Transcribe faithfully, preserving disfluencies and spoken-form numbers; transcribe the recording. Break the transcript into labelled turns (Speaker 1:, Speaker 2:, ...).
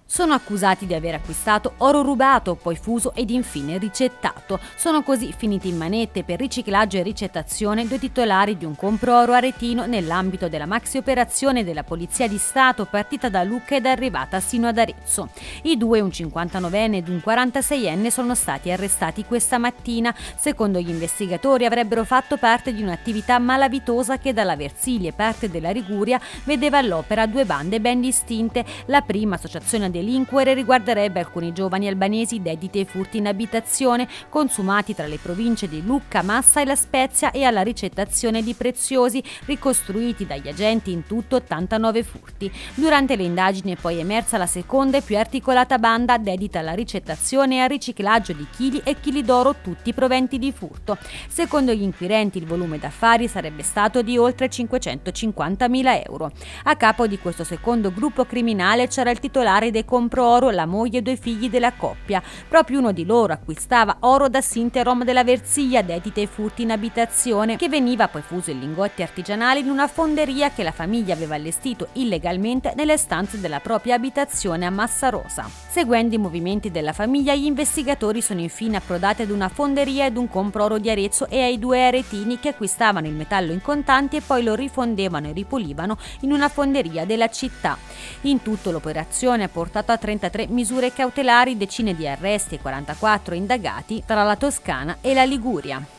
Speaker 1: Sono accusati di aver acquistato oro rubato, poi fuso ed infine ricettato. Sono così finiti in manette per riciclaggio e ricettazione due titolari di un compro-oro aretino nell'ambito della maxi operazione della Polizia di Stato partita da Lucca ed arrivata sino ad Arezzo. I due, un cinquantanovenne ed un quarantaseienne, sono stati arrestati questa mattina. Secondo gli investigatori avrebbero fatto parte di un'attività malavitosa che dalla Versilia e parte della Liguria vedeva all'opera due bande ben distinte. La prima, associazione a delinquere, riguarderebbe alcuni giovani albanesi dediti ai furti in abitazione consumati tra le province di Lucca, Massa e La Spezia e alla ricettazione di preziosi, ricostruiti dagli agenti in tutto ottantanove furti. Durante le indagini è poi emersa la seconda e più articolata banda dedita alla ricettazione e al riciclaggio di chili e chili d'oro, tutti proventi di furto. Secondo gli inquirenti il volume d'affari sarebbe stato di oltre cinquecentocinquantamila euro. A capo di questo secondo gruppo criminale c'era il titolare dei compro-oro, la moglie e due figli della coppia. Proprio uno di loro acquistava oro da Sinterom della Versilia dedite ai furti in abitazione, che veniva poi fuso in lingotti artigianali in una fonderia che la famiglia aveva allestito illegalmente nelle stanze della propria abitazione a Massarosa. Seguendo i movimenti della famiglia, gli investigatori sono infine approdati ad una fonderia ed un compro-oro di Arezzo e ai due aretini che acquistavano il metallo in contanti e poi lo rifondevano e ripulivano in una fonderia della città. In tutto l'operazione ha portato a trentatré misure cautelari, decine di arresti e quarantaquattro indagati tra la Toscana e la Liguria.